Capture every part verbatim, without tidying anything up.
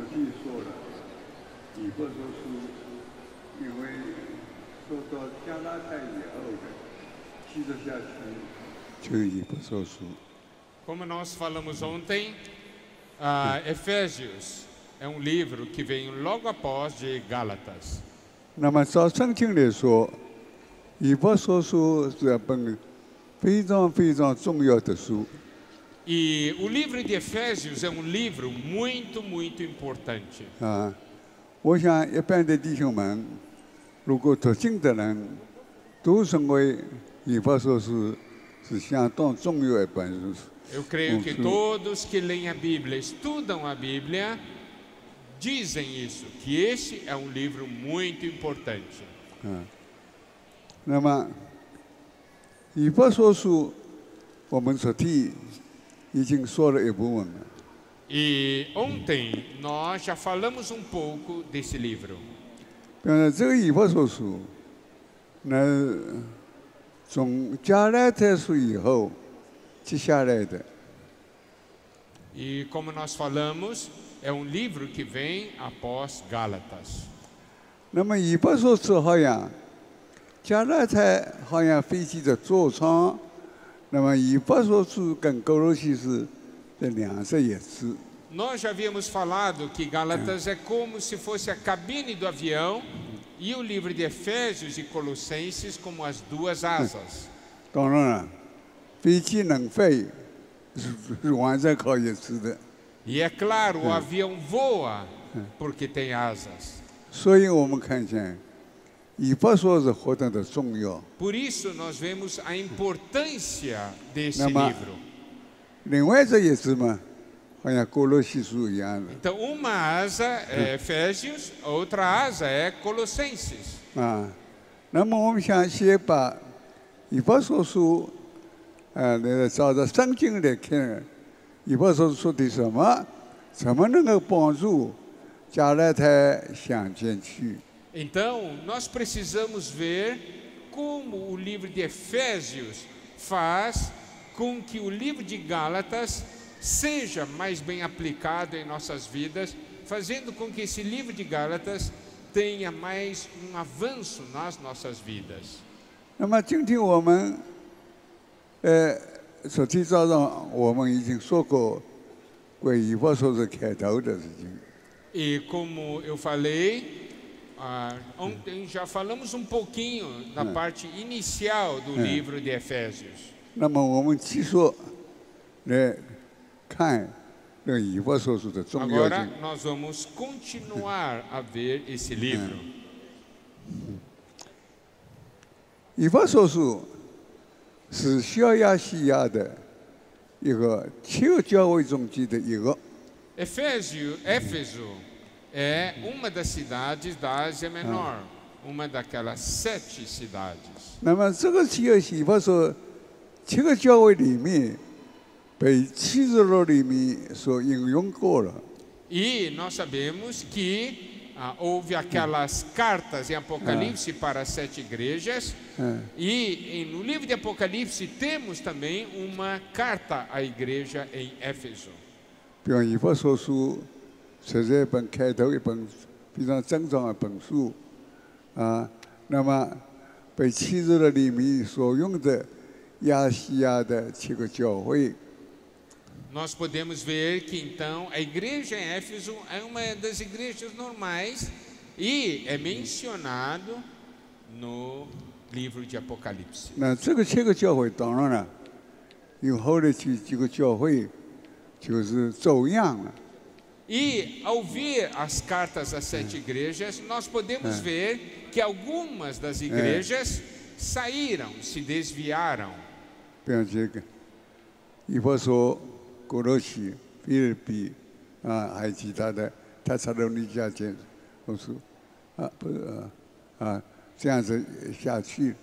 弟说了，以弗所书，因为说到加拉太以后的，接着下去就是以弗所书。 Como nós falamos ontem, uh, Efésios é um livro que vem logo após de Gálatas. 那么照圣经来说，以弗所书是一本非常非常重要的书。 E o livro de Efésios é um livro muito, muito importante. 啊，我想一般的弟兄们，如果读经的人，都认为以弗所书是相当重要一本书。 Eu creio que todos que leem a Bíblia, estudam a Bíblia, dizem isso, que este é um livro muito importante. 嗯，那么以弗所书，我们昨天已经说了一部分了。 E ontem nós já falamos um pouco desse livro. 比方说，这个以弗所书，那从加拉太书以后。 接下来的。 E como nós falamos, é um livro que vem após Gálatas. 那么以弗所书好像，加拉太好像飞机的座舱，那么以弗所书跟哥罗西书这两者也是。 Nós já havíamos falado que Gálatas é como se fosse a cabine do avião e o livro de Efésios e Colossenses como as duas asas. 当然了。 飞机能飞，是是完全靠也是的。 E é claro, o avião voa porque tem asas. 所以我们看见，以弗所是何等的重要。 Por isso nós vemos a importância desse 那么 livro. 另外这也是嘛，好像哥罗西书一样的。 Então, uma asa é Efésios, outra asa é Colossenses. 啊，那么我们想先把以弗所书。 呃，那个照着圣经来看，以弗所说的什么，怎么能够帮助加拉太向前去？ Então, nós precisamos ver como o livro de Efésios faz com que o livro de Gálatas seja mais bem aplicado em nossas vidas, fazendo com que esse livro de Gálatas tenha mais um avanço nas nossas vidas. 那么今天我们。 呃，昨天早上我们已经说过关于以弗所书开头的事情。 E como eu falei, ah, ontem já falamos um pouquinho da parte inicial do livro de Efésios. 那么我们继续来看这以弗所书的重要 Agora 性。 nós vamos continuar a ver esse livro. 以弗所书。 是小亚细亚的一个七个教会中间的一个。 Efésio, Éfeso é uma das cidades da Ásia Menor, uma daquelas sete cidades. 那么这个七个以弗所七个教会里面，被启示录里面所应用过了。 E nós sabemos que ah, houve aquelas cartas em Apocalipse para as sete igrejas. E, e no livro de Apocalipse temos também uma carta à igreja em Éfeso. 比方以弗所书，实在一本开头一本非常正常的本书，啊，那么被启示录里面所用的亚细亚的七个教会。 Nós podemos ver que então a igreja em Éfeso é uma das igrejas normais e é mencionado no livro de Apocalipse. 那这个七个教会当然了，有后来几几个教会就是走样了。 E ao ver as cartas às sete igrejas, nós podemos ver que algumas das igrejas saíram, se desviaram. 比方这个，以弗所、哥罗西、腓立比啊，还有其他的，他查到尼迦前后书啊，不是啊啊，这样子下去。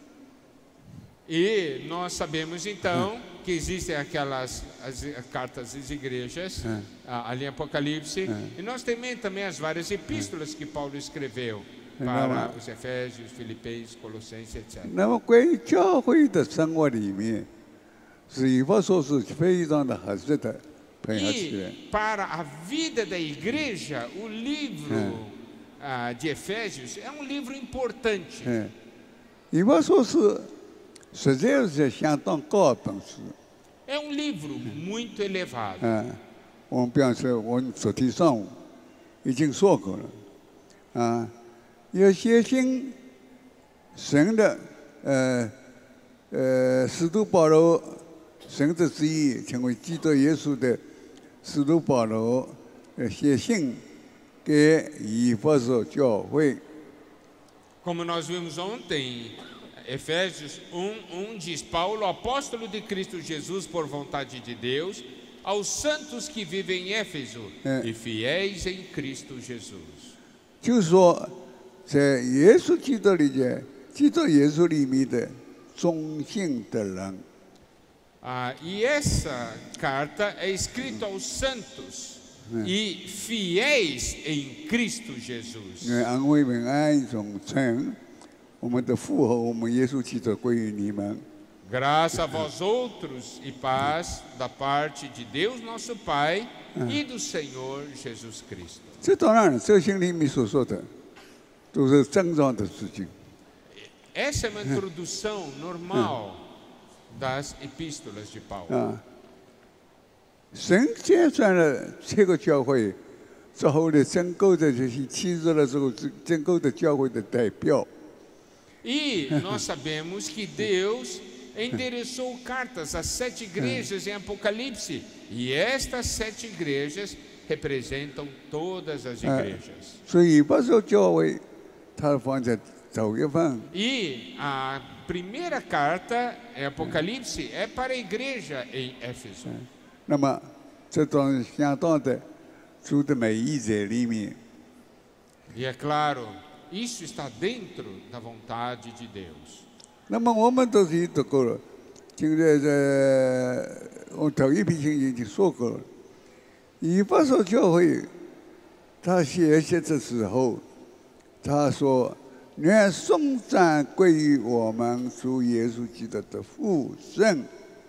E nós sabemos então que existem aquelas as, as cartas às igrejas, ah, ali em Apocalipse, e nós também também as várias epístolas que Paulo escreveu para os Efésios, Filipenses, Colossenses, etcétera. 那么关于教会的生活里面，是以弗所是非常的合适的配合起来。 E para a vida da igreja, o livro ah, de Efésios é um livro importante. 嗯，以弗所书实在是相当高本书。 É um livro muito elevado. 嗯，我们比方说，我们昨天上午已经说过了，啊，要写信神的，呃呃，使徒保罗神的旨意，成为基督耶稣的使徒保罗，呃，写信给以弗所教会。 Como nós vimos ontem, Efésios um, um diz: Paulo, apóstolo de Cristo Jesus por vontade de Deus, aos santos que vivem em Éfeso e fiéis em Cristo Jesus. 就是说，在耶稣基督里面，基督耶稣里面的忠信的人。 Ah, e essa carta é escrita aos santos e fiéis em Cristo Jesus. 因为安慰平安永存，我们的复活，我们耶稣基督归于你们。 Graça a vós outros e paz da parte de Deus nosso Pai e do Senhor Jesus Cristo. 这当然，这心里面所说的，都是正常的事情。 Essa é uma introdução normal das epístolas de Paulo. 啊，神拣选了这个教会之后的整个的这些七日的时候，整个的教会的代表。 E nós sabemos que Deus endereçou cartas às sete igrejas em Apocalipse. E estas sete igrejas representam todas as igrejas. 所以不是教会，它放在九月份。 E a primeira carta, em Apocalipse, é para a igreja em Éfeso. 那么，这当然相当的主的美意在里面。 E é claro, isso está dentro da vontade de Deus. 那么我们都是读过了，现在在我头一批信已经说过了。以弗所教会，他写写的时候，他说：“愿颂赞归于我们主耶稣基督的父神。”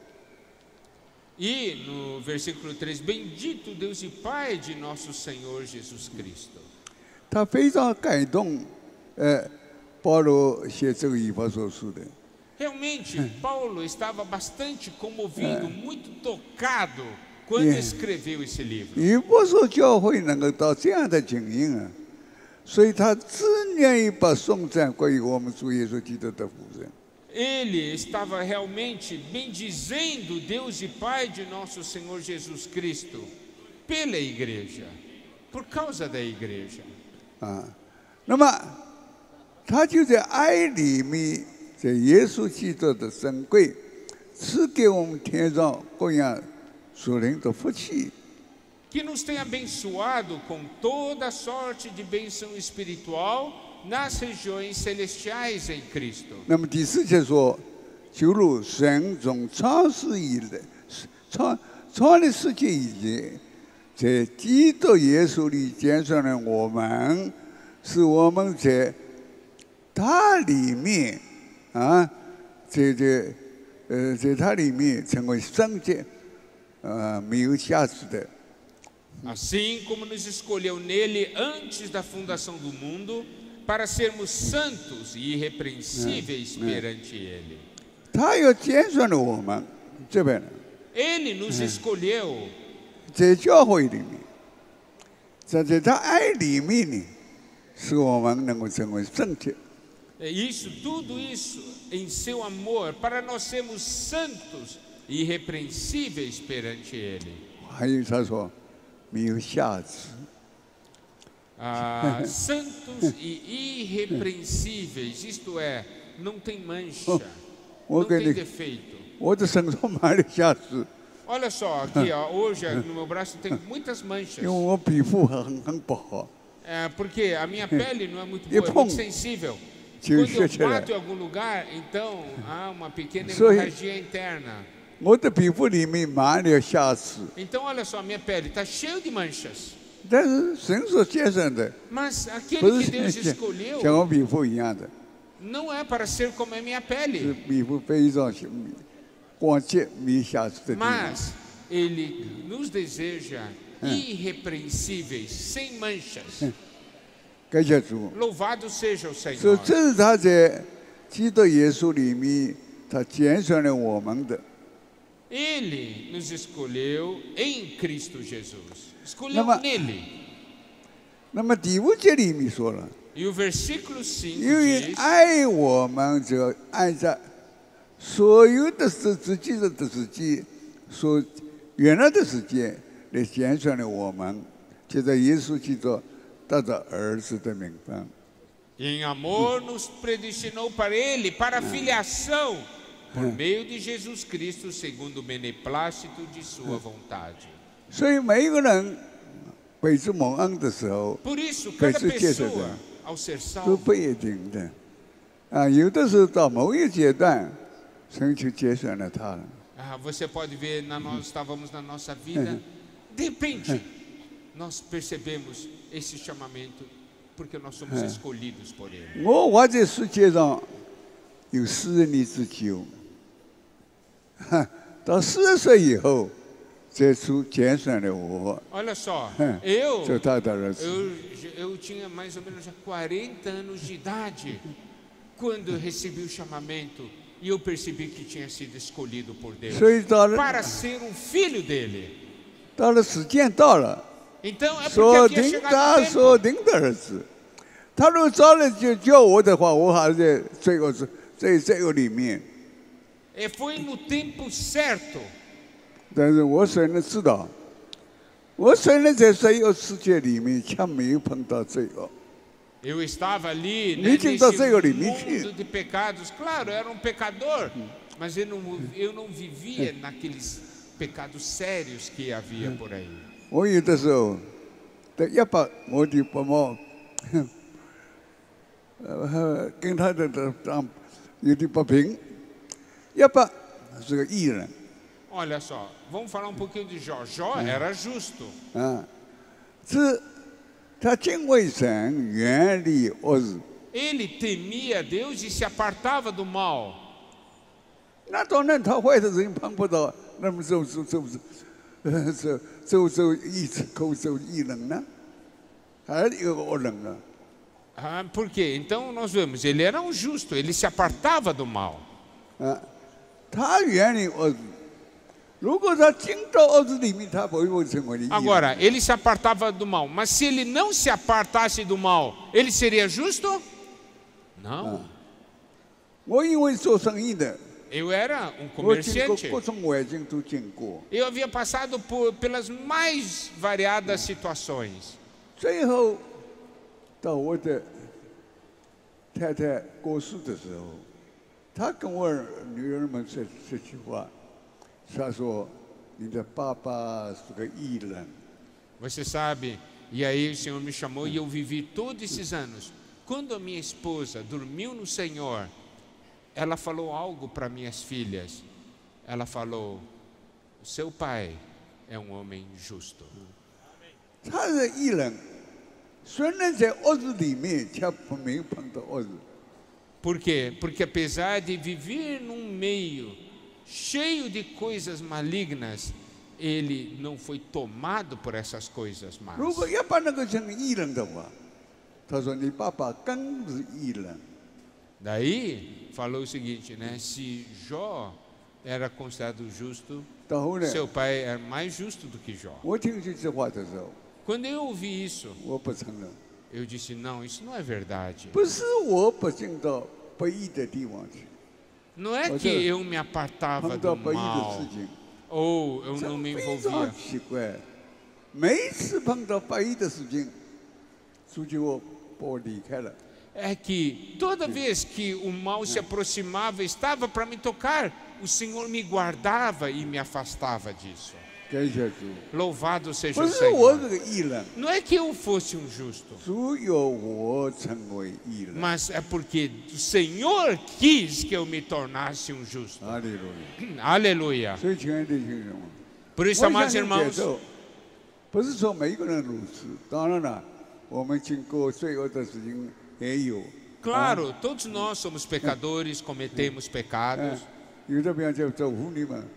E no versículo três, bendito Deus e Pai de nosso Senhor Jesus Cristo. 他非常感动，呃，保罗写这个以弗所书的。 Realmente, Paulo estava bastante comovido, muito tocado quando escreveu esse livro. 以弗所教会能够到这样的境界啊，所以他只愿意把颂赞归于我们主耶稣基督的父神。 Ele estava realmente bendizendo Deus e Pai de nosso Senhor Jesus Cristo pela igreja, por causa da igreja. 啊，那么他就在爱里面，在耶稣基督的珍贵，赐给我们天上各样属灵的福气。 Que nos tem abençoado com toda sorte de bênção espiritual nas regiões celestiais em Cristo. 那么第四节说，就如神从创世以来，创创立世界以前，在基督耶稣里拣选了我们，使我们在他里面啊，在这呃，在他里面成为圣洁，呃，没有瑕疵的。 Assim como nos escolheu nele antes da fundação do mundo, para sermos santos e irrepreensíveis perante ele. 他要拣选了我们这边， Ele nos escolheu 在教会里面，在在他爱里面呢，使我们能够成为圣洁。 é isso, tudo isso em seu amor, para nós sermos santos e irrepreensíveis perante ele. 还有他说没有瑕疵， Ah, santos e irrepreensíveis, isto é, não tem mancha, 我 não 给 tem 你， defeito. 我的身上满了瑕疵， Olha só, aqui ó, hoje no meu braço tem muitas 因 manchas. 为我皮肤很很不好， É, porque a minha pele não é muito E boa, é pum, muito sensível. tio Quando eu Xexeré. bato em algum lugar, então há uma pequena Isso aí. hemorragia interna. 我的皮肤里面满了瑕疵， Então olha só, minha pele está cheia de manchas. 但是神所拣选的 Mas 不 aquele 是 que Deus 像像 escolheu 我皮肤一样的， não é para ser como é minha 是 pele. 皮肤非常光洁没瑕疵的地方。 Mas Ele nos deseja irrepreensíveis, sem manchas. 感谢主。 Louvado seja o 所以 Senhor. 这是他在基督耶稣里面，他拣选了我们的。 Ele nos escolheu em Cristo Jesus. Escolheu Não, mas- nele. 那么第五节里面说了， E o versículo cinco 因为 diz: 爱我们，就按照所有的时自己的时间，所原来的时间来拣选了我们，就在耶稣基督得到儿子的名分。 Em amor nos predestinou para Ele, para a filiação, por meio de Jesus Cristo, segundo o beneplácito de Sua vontade. 所以每一个人被主蒙恩的时候， Por isso, Vai cada ser que essa pessoa, dá. ao ser 都 salvo, 不一定的。啊，有的时候到某一阶段，神就拣选了他了。 ah, você pode ver, na nós estávamos na nossa vida, de repente, nós percebemos esse chamamento, porque nós somos escolhidos por Ele. 我活在世界上有四十年之久，哈，到四十岁以后，这主拣选了我， Olha só, 哼 eu, 做他的儿子。 eu, eu tinha mais ou menos já quarenta anos de idade quando eu recebi o chamamento e eu percebi que tinha sido escolhido por Deus 所以到了 para ser um filho dele. 到了时间到了， Então é 所 porque havia 定 chegado 他 o tempo. 所定的儿子，他如果早了就叫我的话，我还在这个是在这个里面。 E foi no tempo certo. 但是我虽然知道，我虽然在这个世界里面，却没有碰到罪恶。 Eu estava ali né, Nem tinha nesse que dar limite. mundo de pecados. Claro, eu era um pecador, mas eu não, eu não vivia naqueles pecados sérios que havia por aí. 我有的时候，在一百我的爸妈，呃，跟他的的长有的不平，一百是个艺人 Olha só, vamos falar um pouquinho de Jó. Jó era justo. 啊，是他敬畏神，远离恶事。 Ele temia Deus e se apartava do mal. 那当然，他坏的人碰不到，那么就是就是呃，就就就一直口就艺人呢，还是一个恶人啊。 Ah, por quê? Então nós vemos, ele era um justo, ele se apartava do mal. 啊，他远离恶事。如果他进到恶事里面，他不会成为义人。 Agora, ele se apartava do mal, mas se ele não se apartasse do mal, ele seria justo? Não. 我因为做生意的， Eu era um 我经过 comerciante. 各种环境都经过， Eu havia passado por, pelas mais variadas situações. 最后到我的太太过世的时候，他跟我女儿们说这句话，他说：“你的爸爸是个艺人。” Você sabe, e aí o Senhor me chamou e eu vivi todos esses anos. Quando a minha esposa dormiu no Senhor, ela falou algo para minhas filhas. Ela falou: o seu pai é um homem justo. 他是艺人，虽然在恶事里面，却没有碰到恶事。 Por quê? Porque apesar de viver num meio cheio de coisas malignas, ele não foi tomado por essas coisas más. 如果要把那个成艺人的话，他说：“你爸爸更是艺人。” Daí falou o seguinte, né? Se Jó era considerado justo, 到后来， seu pai era mais justo do que Jó. 我听这句话的时候， Quando eu ouvi isso, 我不承认， eu disse: não, isso não é verdade. 不是我不进到不义的地方去， Não é Mas que eu- eu me apartava 碰 do 到不义的 mal 事情， ou eu 这 não me 非 envolvia. 常奇怪。每一次碰到不义的事情，主就我把我离开了。 É que toda vez que o mal se aproximava, estava para me tocar, o Senhor me guardava e me afastava disso. 感谢主， Louvado seja 不 o 是我这 Senhor. 个艺人， Não é que eu fosse um justo, 主要我成为艺人。 mas é porque o Senhor quis que eu me tornasse um justo. 哈利路亚！ Aleluia. 所以，亲爱的弟兄们， Por 我 isso, 相 amados 信接 irmãos, 受，不是说每一个人如此。当然了，我们经过罪恶的事情也有。 claro, todos nós somos pecadores, cometemos 嗯 pecados. 有的比方叫做妇女们，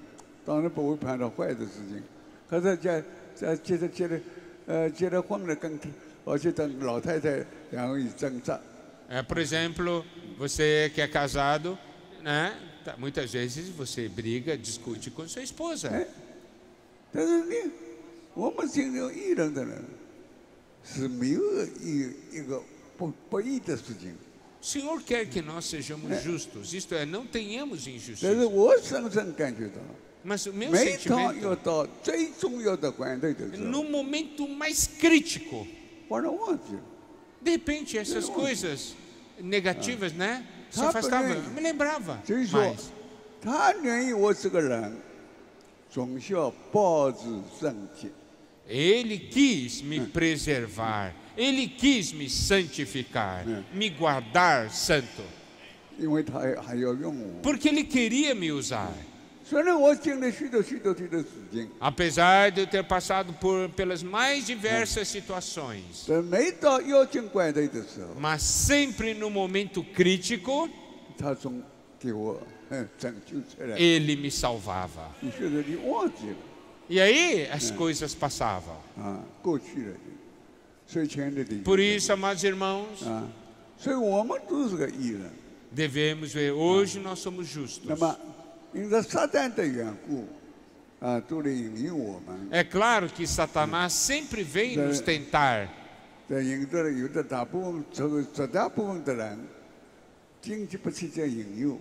当然不会碰到坏的事情。可是结在结了结了呃结了婚了，跟而且跟老太太两个人挣扎。 É, por exemplo, você que é casado, né? Tá, muitas vezes você briga, discute com sua esposa. 哎，但是你我们信有义人的人是没有一一个不不义的事情。 O Senhor quer que nós sejamos justos, isto é, não tenhamos 但是 injustiça. 我深深感觉到， Mas o meu 每当要 sentimento, 到最重要的关头的时候， no momento mais crítico, 我都忘记了。 de repente essas coisas negativas, né? Se Tá, afastava, porém, eu me lembrava 所以说 mais.， 他愿意我这个人总是要保持圣洁。 Ele quis me preservar, Ele quis me santificar, me guardar santo, 因为他还还要用我。 porque Ele queria me usar. 虽然我经历许多许多许多事情， Apesar de eu ter passado por, pelas mais diversas situações, 但每到要进关头的时候， mas sempre no momento crítico, 他总给我嗯拯救出来。 Ele me salvava. 你现在你忘记了 E aí as coisas passavam. 啊，过去了，所以亲爱的弟兄 Por isso, amados irmãos, 啊，所以我们都是个艺人。 devemos ver, hoje nós somos justos. 那么因着撒旦的缘故啊，都来引诱我们。 É claro que Satanás sempre vem nos tentar. 但引着有的大部分，这个绝大部分的人经济不起这引诱，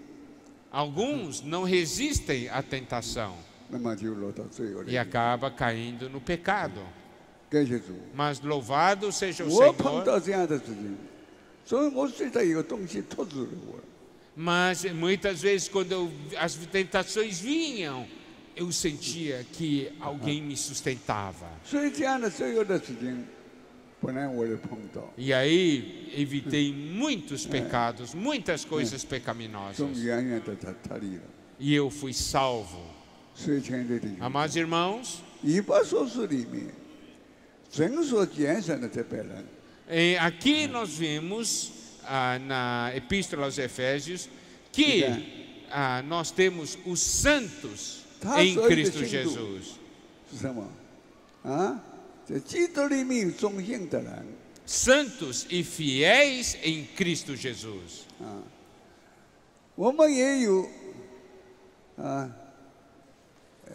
Alguns não resistem à tentação 那么就落到罪恶 e 里。 acaba caindo no pecado. 感谢主， Mas louvado seja o 我碰 Senhor. 到这样的事情，所以我觉得有东西拖住了我。 Mas muitas vezes quando eu, as tentações vinham, eu sentia que alguém me sustentava. 所以这样的罪恶的事情，本来我也碰到， E aí evitei muitos pecados, muitas coisas pecaminosas. 从远远的他他里了。 E eu fui salvo. 所以亲爱的弟兄， Amados irmãos, 以弗所书里面，神所拣选的这辈人， eh, aqui nós vimos ah, na Epístola aos Efésios que ah, nós temos os santos Tá em só Cristo ele sendo- Jesus. 是什么？啊，在基督里面有忠心的人。 Santos e fiéis em Cristo Jesus. 我们也有啊，呃，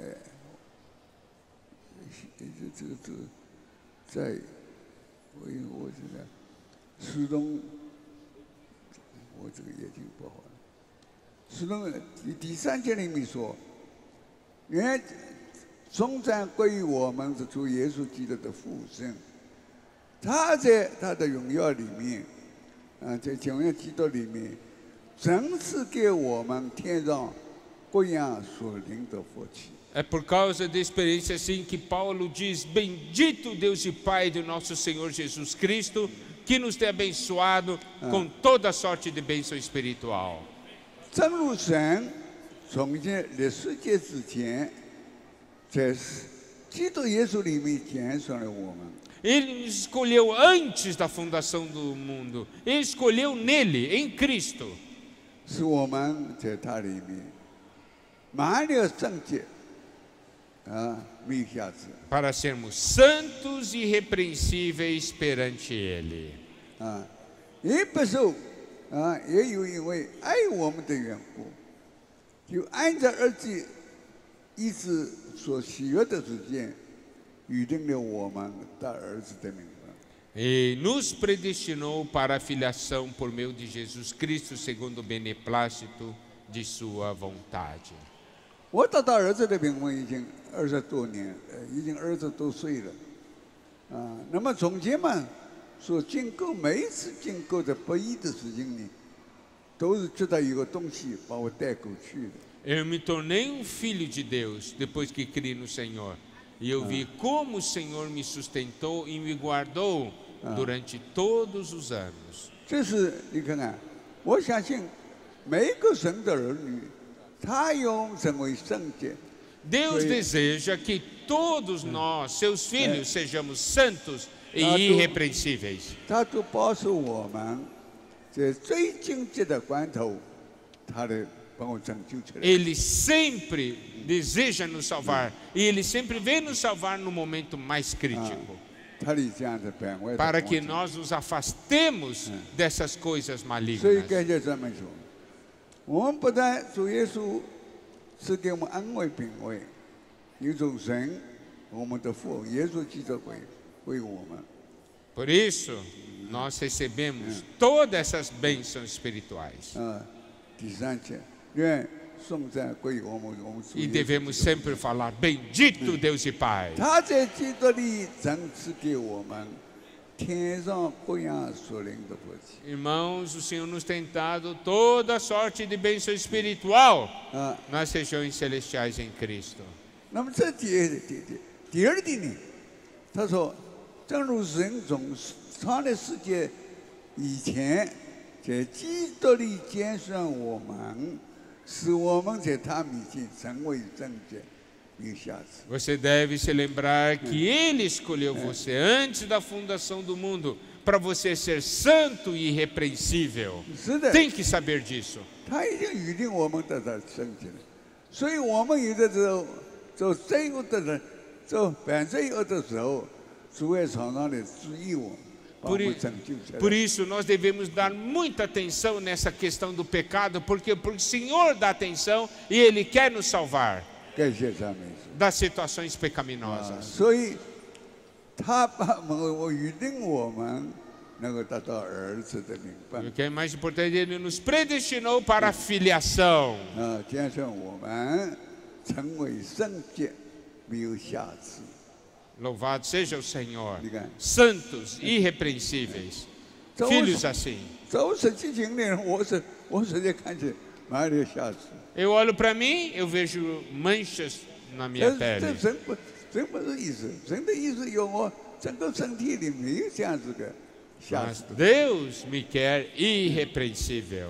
这这这在，我我现在始终，我这个眼睛不好了。始终第第三节里面说，愿颂赞归于我们的主耶稣基督的父神，他在他的荣耀里面，啊，在永远基督里面。 真是给我们天上各样所领的福气。 É por causa da experiência assim que Paulo diz: Bendito Deus e Pai do nosso Senhor Jesus Cristo, que nos tem abençoado com toda sorte de bênção espiritual. 正如神从前历世界之前，在基督耶稣里面拣选了我们。 Ele nos escolheu antes da fundação do mundo. Ele escolheu nele, em Cristo. 使我们在他里面满了圣洁，啊，没有瑕疵 Para sermos santos e irrepreensíveis perante Ele. 啊。也不受啊，也有因为爱我们的缘故，就按照儿子一直所喜悦的时间，预定了我们的儿子的名分。 E nos predestinou para a filiação por meio de Jesus Cristo, segundo o beneplácito de Sua vontade. 我得到儿子的名分已经二十多年，呃，已经二十多岁了，啊，那么从前嘛，所经过每一次经过的不义的事情呢，都是觉得有个东西把我带过去的。 Eu me tornei um filho de Deus depois que criei no Senhor. E eu vi como o Senhor me sustentou e me guardou durante todos os anos. 这是你看看，我相信每一个神的儿女，他要成为圣洁。 Deus Foi- deseja que todos nós, seus filhos, sejamos santos e Ah, tu- irrepreensíveis. 他都保守我们在最境界的关头，他的帮我拯救出来。 Ele sempre deseja nos salvar. E Ele sempre vem nos salvar no momento mais crítico. 他的这样的本位， Para que nós nos afastemos dessas coisas 所以 malignas. 感谢赞美主，我们不但主耶稣是给我们安慰平慰，有种神，我们的父耶稣基督为为我们。 Por isso, nós recebemos todas essas bênçãos espirituais. 啊，第三节，愿颂赞归于我们我们主 E 耶稣。 devemos sempre falar: Bendito Deus e Pai. 他在基督里赏赐给我们天上各样属灵的福气。 Irmãos, o Senhor nos tem dado toda sorte de bênção espiritual 啊， nas regiões celestiais em Cristo. 那么这第第第第二点呢，他说，正如神从创立世界以前，在基督里拣选我们，使我们在他面前成为圣洁，没有瑕疵。 Você deve se lembrar que Ele escolheu você antes da fundação do mundo para você ser santo e irrepreensível. 是的， Tem que saber disso. 他已经预定我们得到圣洁了，所以我们有的时候做罪恶的人，做犯罪恶的时候，主会常常的注意我们，把我 Por, 们 i- 拯救出 por 来。 isso, nós devemos dar muita atenção nessa questão do pecado, porque, porque o Senhor dá atenção e Ele quer nos salvar 感谢赞美主。 das situações 啊， pecaminosas. 所以他把我我预定我们能够得到儿子的名 E 分 o que é mais importante, Ele nos predestinou para a filiação. 啊，加上我们成为圣洁，没有瑕疵。 Louvado seja o Senhor. Diga. Santos, irrepreensíveis, Então, filhos ouça- assim. 走实际经历，我是我实在看见哪里有瑕疵。 Eu olho para mim, eu vejo manchas na minha 但是这 pele. 神不神不是意思，神的意思有我整个身体里没有这样子的瑕 Mas 疵。 Deus me quer irrepreensível,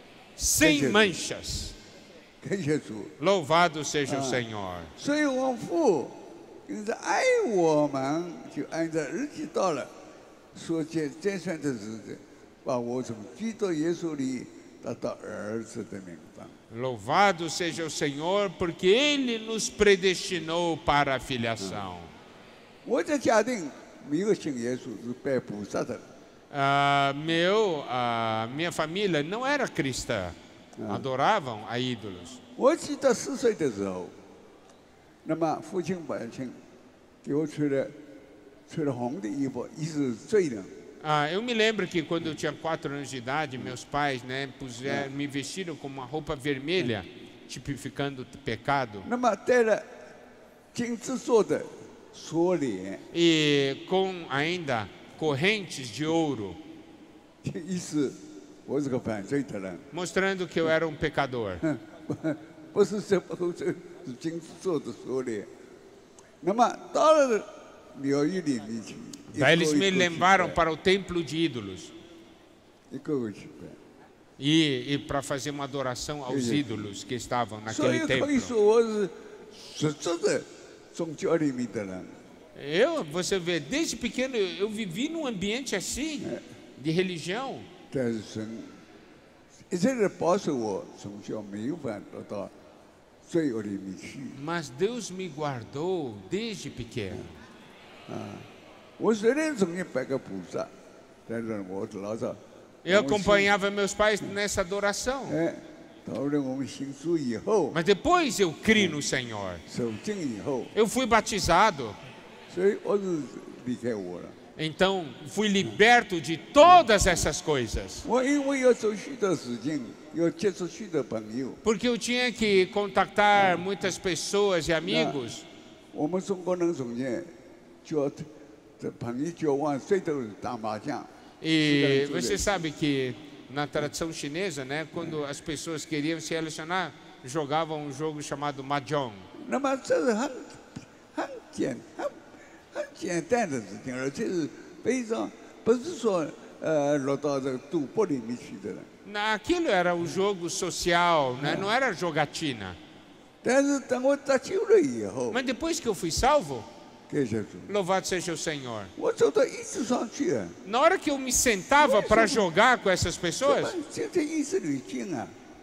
sem Jesus. manchas. 感谢主， Louvado seja o Ah. Senhor. 所以我父因着爱我们，就按照日期到了所拣拣选的日子，把我从基督耶稣里得到儿子的名分。 Louvado seja o Senhor, porque Ele nos predestinou para a filiação. 我的家庭没有信耶稣，是拜菩萨的。 Ah, meu, a minha família não era cristã, adoravam a ídolos. 我记得四岁的时候，那么父亲母亲给我穿了穿了红的衣服，一是罪人。 Ah, eu me lembro que quando eu tinha quatro anos de idade, meus pais, né, puseram, me vestiram com uma roupa vermelha, tipificando o pecado, 那么戴了金子做的锁链， e com ainda correntes de ouro, 意思我是个犯罪的人。 mostrando que eu era um pecador. 不是这不是是金子做的锁链。那么到了庙宇里面去，一个 Daí eles me 一个去 levaram 拜 para o templo de ídolos 一个个去拜。 e, e para fazer uma adoração aos Entendi. ídolos que estavam 所以 naquele 可以 templo. 说我是实质的宗教里面的人。 Eu, você vê, desde pequeno eu, eu vivi num ambiente assim, de religião. 但是神一直的保守我，从小没有犯得到罪恶里面去。 Mas Deus me guardou desde pequeno. 我虽然从前拜个菩萨，但是我老早， Eu 我信 acompanhava meus pais nessa adoração. 哎，到了我们信主以后， Mas depois eu criei no Senhor. 受浸以后， Eu fui batizado. 所以我是离开我了。 Então fui liberto de todas essas coisas. 我因为要做许多事情，要接触许多朋友。 Porque eu tinha que contactar muitas pessoas e amigos. 我们中国人从前交这朋友交往，谁都是打麻将。 E você sabe que na tradição chinesa, né, quando as pessoas queriam se relacionar, jogavam um jogo chamado mahjong. 那么这是很很简很很简单的事情，而且是非常不是说呃落到这个赌博里面去的人。 Aquilo era um jogo social, né? Não era jogatina. 但是等我得救了以后， Mas depois que eu fui salvo, 感谢主， louvado seja o Senhor. 我走到椅子上去啊， Na hora que eu me sentava para jogar com essas 怎么 pessoas, 就在椅子里进啊？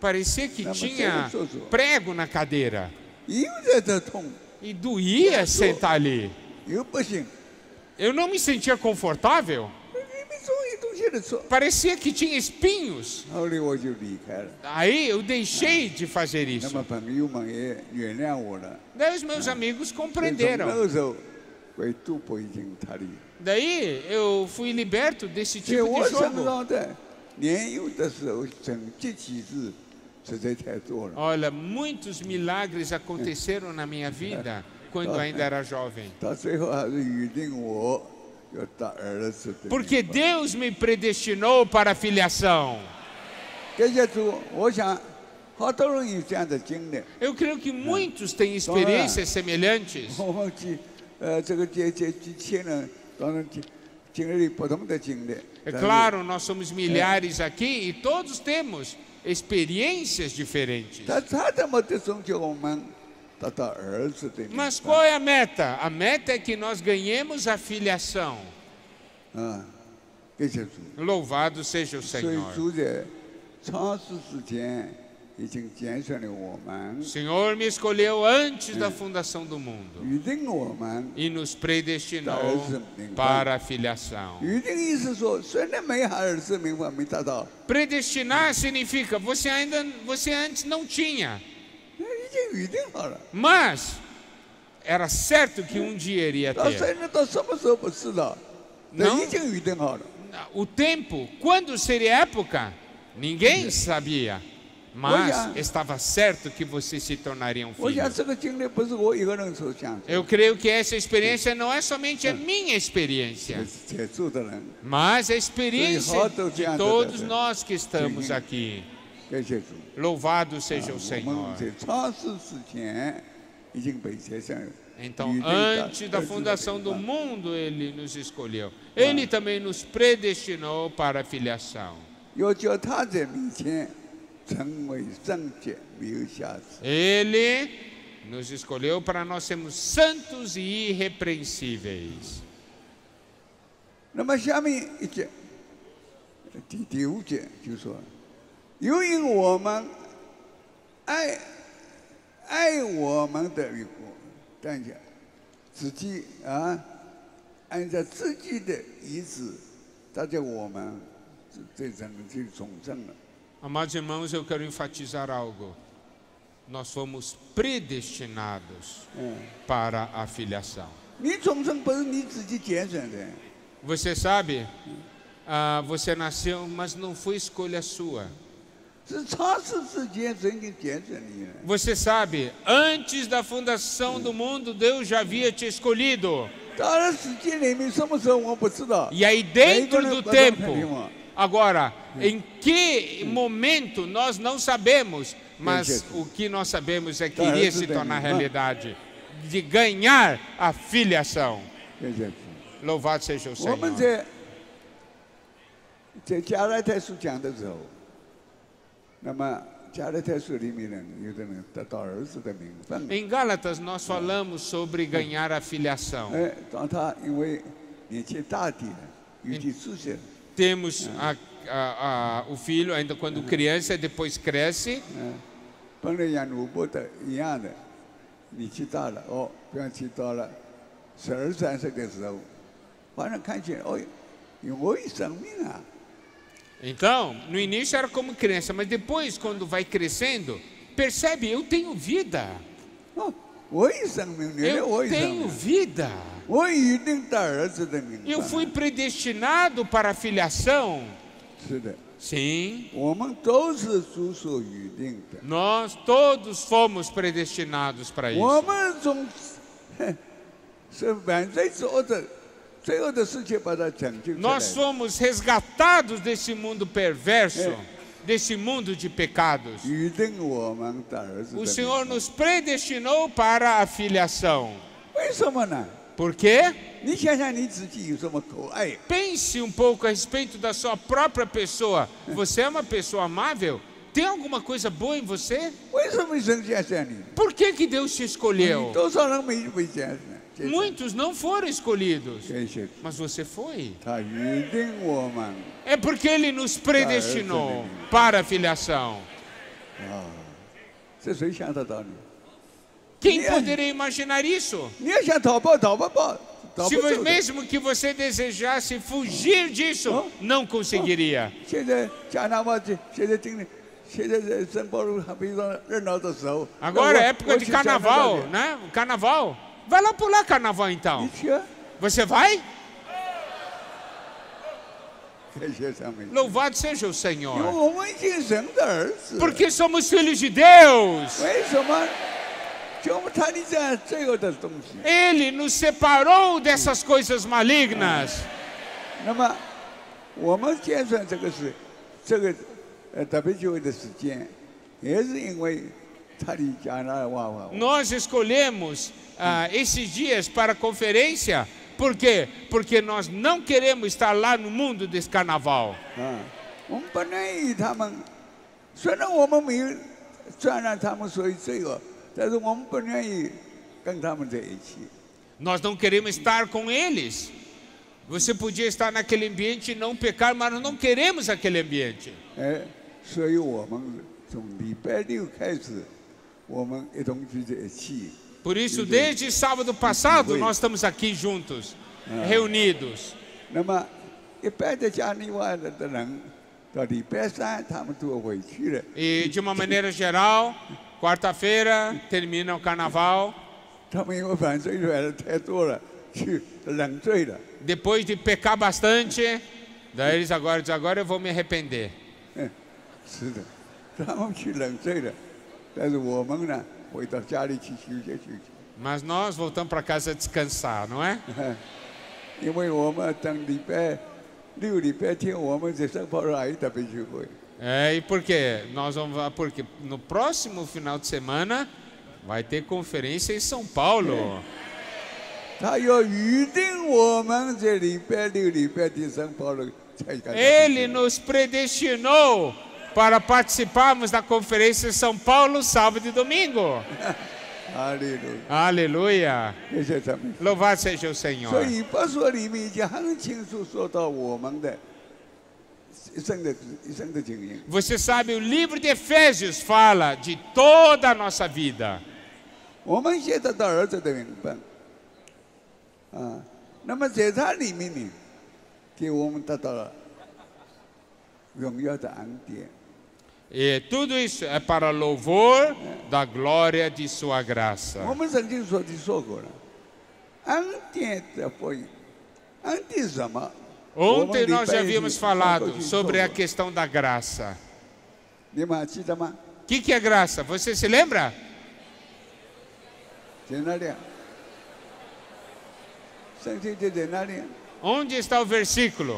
Parecia que Não, mas tinha sério, Soso. prego na cadeira. 因为这痛， E doía sentar ali. 又不行， Eu não me sentia confortável. 你们终于都写得错。 Parecia que tinha espinhos. 后来我就离开了。 Aí eu deixei de fazer 那 isso. 么朋友们也原谅我了。 Daí os meus amigos 所以从 compreenderam. 那个时候，为赌博已经脱离。 Daí eu fui liberto desse 所以 tipo 我 de 身 jogo. 上的年幼的时候，神迹奇事实在太多了。 Olha, muitos milagres aconteceram na minha vida quando ainda era jovem. 到最后还是预定我要当儿子的。 Porque Deus me predestinou para a filiação. 感谢主，我想好多人有这样的经历。 Eu creio que muitos têm experiências semelhantes. 我们几呃这个这这几千人，当然经经历不同的经历。 É claro, nós somos milhares aqui e todos temos experiências diferentes. 他他怎么的成就我们达到儿子的名 Mas 分 qual é a meta? A meta é que nós ganhemos a filiação. 啊，感谢主。 Louvado seja o 所以 Senhor. 主在创世之前已经拣选了我 O 们， Senhor me escolheu antes da fundação do mundo 预定我们。 e nos predestinou para a filiação. 预定意思说，虽然没儿子名分没达到， Predestinar significa você ainda você antes não tinha, 已经预定好了。 mas era certo que um dia iria 到 ter. 虽然到什么时候不知道，那 Não 已经预定好了。 O tempo, quando seria a época, ninguém sabia, mas Olha. estava certo que você se tornaria um 我 filho. 想这个经历不是我一个人所讲的， Eu creio que essa experiência não é somente a minha experiência, 是在座的人。 mas a experiência de todos nós que estamos Sim. aqui. 感谢主。 Louvado seja o 我 Senhor. 们在创世之前已经被写上 Então, 预定的 antes da 儿子的 fundação 名 do 分 mundo, Ele nos escolheu. Ele também nos predestinou para a filiação. 要叫他在面前成为圣洁，没有瑕疵。 Ele nos escolheu para nós sermos santos e irrepreensíveis. 那么下面一节，第第五节就说，又因我们爱爱我们的缘故，但是自己啊，按照自己的意志，大家我们这这整个就重生了。 Amados irmãos, eu quero enfatizar algo. Nós fomos predestinados 嗯， para a filiação. 你重生不是你自己拣选的， Você sabe, ah, você nasceu, mas não foi escolha sua. 是创世之前神已经拣选你了。 Você sabe, antes da fundação do mundo, Deus já havia te escolhido. 当然，时间里面什么时候我不知道。 E aí, 每个 dentro 人 do 不同的情 tempo, 况 agora, em que momento nós não sabemos, mas o que nós sabemos é que iria se tornar realidade, de ganhar a filiação. 感谢主。 Louvado seja o 我们 Senhor. 在在加拉太书讲的时候，那么加拉太书里面呢，有的人得到儿子的名分。 Em Gálatas, nós falamos sobre ganhar a filiação. 哎，当他因为年纪大点了，有点出息了， Temos a, a, a, o filho ainda quando criança, depois cresce. 嗯，本来像罗伯特一样的，年纪大了，哦，不要去到了十二三岁的时候，反正看见，哦，有我有生命啊。 Então, no início era como criança, mas depois, quando vai crescendo, percebe, eu tenho vida. 哦，我有生命，原来我 Eu 有生 tenho 命， vida. 我一定得儿子的名 Eu 分。 fui predestinado para a filiação. 是的， Sim, 我们都是主所预定的。 nós todos fomos predestinados para 我 isso. 们从是犯罪之后的最后的世界把它拯救出来 Nós。fomos resgatados desse mundo perverso, É. desse mundo de pecados. 预定我们的儿子的 O 名 Senhor 分 nos predestinou para a filiação. 为什么呢？ Por quê? 你想想你自己有什么可爱？ Pense um pouco a respeito da sua própria pessoa. Você é uma pessoa amável? Tem alguma coisa boa em você? 为什么神拣选你？ Por que que Deus te escolheu? 多少人没被拣选？拣选 Muitos não foram escolhidos, 感谢主， mas você foi. 他预定我们。 É porque Ele nos predestinou para a filiação. 这谁想得到呢？ Quem poderia imaginar isso? 你要想逃跑，逃不跑，逃 Se 不 vo- 走的。 mesmo que você desejasse fugir disso, não conseguiria. 现在加拿大这现在今年，现在在圣保罗还非常热闹的时候。 Agora é 那我 época 我 de 去加拿大 carnaval, 去 né? Carnaval. Vai lá pular carnaval 你 então. 去啊， Você vai? 感谢上面。 Louvado seja o 因为 Senhor. 我们已经神的儿子。 Porque somos filhos de Deus. 为什么？就我们谈你这样罪恶的东西。 Ele nos separou dessas coisas malignas. 那么，我们建算这个是，这个呃特别教会的时间，也是因为他的加拿大娃娃。 Nós escolhemos ah, esses dias para a conferência. Por quê? Porque nós não queremos estar lá no mundo desse carnaval. 啊，我们不愿意他们，虽然我们没有传染他们所有罪恶，但是我们不愿意跟他们在一起。 Nós não queremos estar com eles. Você podia estar naquele ambiente e não pecar, mas nós não queremos aquele ambiente. 哎，所以我们从礼拜六开始，我们一同聚在一起。 Por isso, desde sábado passado, nós estamos aqui juntos, reunidos. 那么，一般的家里外的的人，到礼拜三他们都回去了。 E, de uma maneira geral, quarta-feira termina o carnaval. 他们因为犯罪犯的太多了，去认罪了。 Depois de pecar bastante, daí eles agora dizem, agora eu vou me arrepender. 是的，他们去认罪了，但是我们呢，回到家里去休息休息。 Mas nós voltamos para casa descansar, não é? 因为我们等礼拜六、礼拜天，我们在圣保罗还有特别聚会。 É, e por quê? Nós vamos, porque no próximo final de semana vai ter conferência em São Paulo. 他要预定我们在礼拜六、礼拜天圣保罗才干。 Ele nos predestinou para participarmos da conferência em São Paulo, sábado e domingo. 哈利路亚， Aleluia! 谢谢咱们。 Louvado seja o 所 Senhor. 以不说里面已经很清楚说到我们的一生的一生的经验。 Você sabe, o livro de Efésios fala de toda a nossa vida. 我们现在的儿子的名分啊，那么在它里面呢，给我们得到了荣耀的恩典。 E tudo isso é para louvor da glória de sua graça. 我们曾经说的说过了，恩典的福音，恩典是什么？ Ontem nós já 我们礼拜一 havíamos 上过 falado 去 sobre a 说过 questão da graça. 你们还记得吗？ O que, que é graça? Você se lembra? 在哪里啊？圣经就在哪里啊？ Onde está o versículo?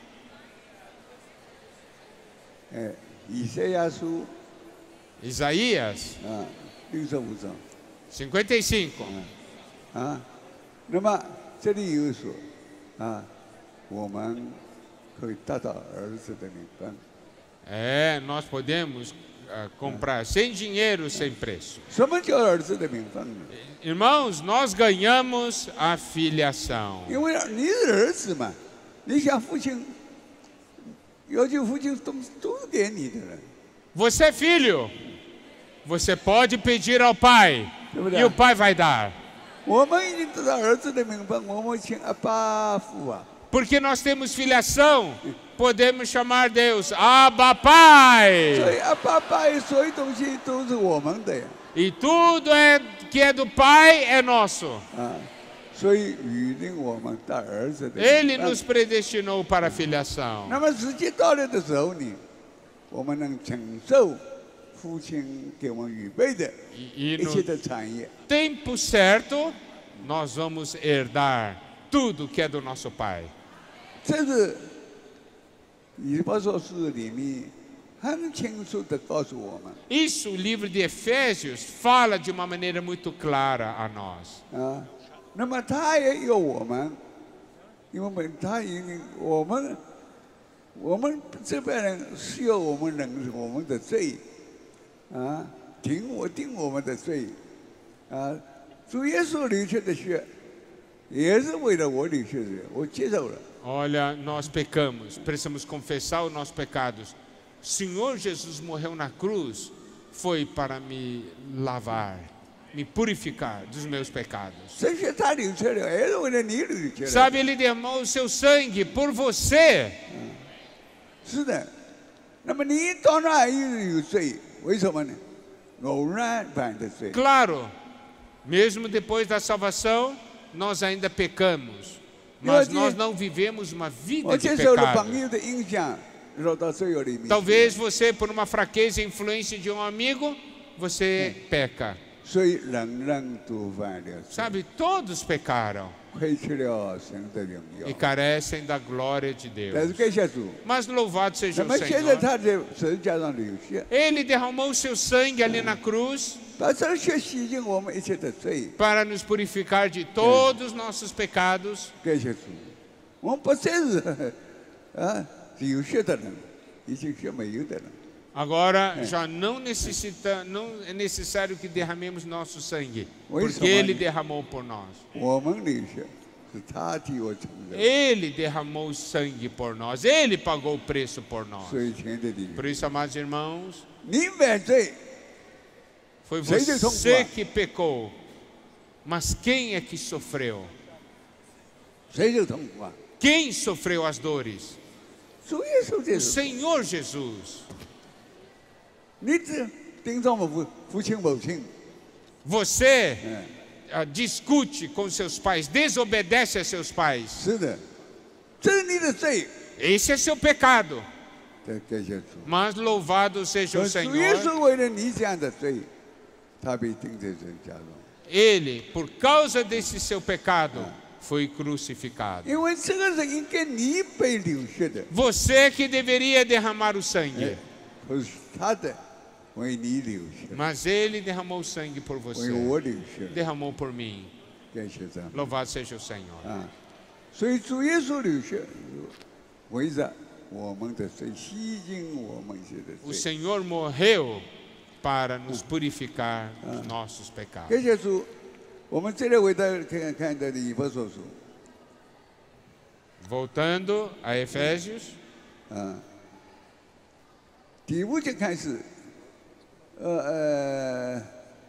哎，以赛亚书 Isaías 啊，六十五章 cinquenta e cinco. 啊。那么这里有说啊，我们可以得到儿子的名分。 É, nós podemos ah, comprar sem dinheiro, sem preço. 什么叫儿子的名分呢？ Irmãos, nós ganhamos a filiação. 因为你是儿子嘛，你想父亲，要求父亲都都是给你的人。 Você é filho. Você pode pedir ao pai. E o pai vai dar. 我们已经得到儿子的名分，我们请阿爸父啊。 Porque nós temos filiação, podemos chamar Deus Abba Pai. 所以阿爸爸所有东西都是我们的呀。 E tudo é que é do Pai é nosso. 啊，所以预定我们得儿子的名 Ele 分。 nos predestinou para a filiação. 那么时间到了的时候呢，我们能承受父亲给我们预备的 E, e 一切 no 的产业。 tempo certo, nós vamos herdar tudo que é do nosso Pai. 这是以弗所书里面很清楚的告诉我们 Isso o livro de Efésios fala de uma maneira muito clara a nós. 啊。那么他也有我们，因为我们他已经我们我们这边人需要我们认我们的罪啊，听我听我们的罪啊。主耶稣流血的血，也是为了我流血的血，我接受了。 Olha, nós pecamos, precisamos confessar os nossos pecados. O Senhor Jesus morreu na cruz foi para me lavar, me purificar dos meus pecados. 这些他流出来，也是为了你流出来。 Sabe, Ele derramou o seu sangue por você. 是的。那么你当然还有有罪，为什么呢？偶然犯的罪。 Claro, mesmo depois da salvação, nós ainda pecamos. Mas nós não vivemos uma vida 我 de 接受了 pecado. 朋友的影响，落到罪恶里面。 Talvez você, por uma fraqueza e influência de um amigo, você peca. 所以人人都犯了罪， Sabe, todos pecaram 亏缺了神的荣耀 e。carecem da glória de 但是 Deus. 感谢主， Mas louvado 那 seja o 么现在 Senhor. 他在十字架上流血， Ele derramou o seu sangue ali na cruz 把这血洗净我们一切的罪。 para nos purificar de todos os nossos pecados. 感谢主，我们不再是啊有血的人，已经血没有的人。 Agora já não necessita, não é necessário que derramemos nosso sangue, Oi, porque Samari. Ele derramou por nós. 我们流血是他替我承认， Ele derramou o sangue por nós. Ele pagou o preço por nós. 所以亲爱的弟兄， Por isso, amados irmãos, 你犯罪， foi Sei de você Tom que pecou. Mas quem é que sofreu? 谁就痛苦啊？ Quem sofreu as dores? 主耶稣就 O 是， Senhor Jesus. 你这盯着我们父父亲母亲， Você 嗯， ah, discute com seus pais, desobedece a seus pais. 是的，这是你的罪。 Esse é seu pecado. 感感谢主， Mas louvado seja o 主耶 Senhor. 稣为了你这样的罪，他被钉在十字架上， Ele, por causa desse seu pecado, foi crucificado. 因为这个是应该你被流血的， Você que deveria derramar o sangue, 可是他的为你流血， mas Ele derramou o sangue por 为 você. 我流血， Derramou por mim. 感谢赞美 Louvado seja o Senhor. 啊！所以主耶稣流血，为着我们的罪，洗净我们一切的 O 罪。 Senhor morreu para nos purificar dos nossos pecados. 感谢主，我们这里为大家看看到的以弗所书 Voltando a Efésios, 啊，第五节开始，呃呃，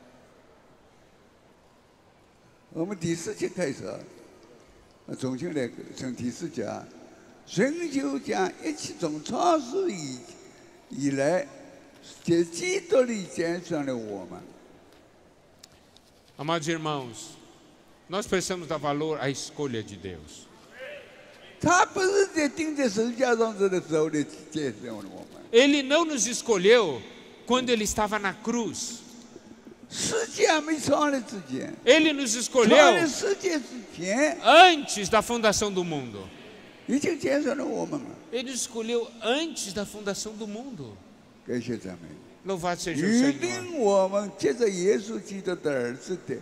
我们第四节开始啊，重新来从第四节啊，神就将一切从创世以以来，在基督里拣选了我们。 amados irmãos, nós precisamos dar valor à escolha de Deus. 他不是在钉在十字架上的时候来拣选了我们， Ele não nos escolheu quando Ele estava na cruz. 世界还没创立之前， Ele nos 创 escolheu 立世界之前， antes da fundação do mundo. 已经拣选了我们了。 Ele nos escolheu antes da fundação do mundo. 感谢赞美。 Louvado seja o 预 Senhor. 定我们借着耶稣基督的儿子的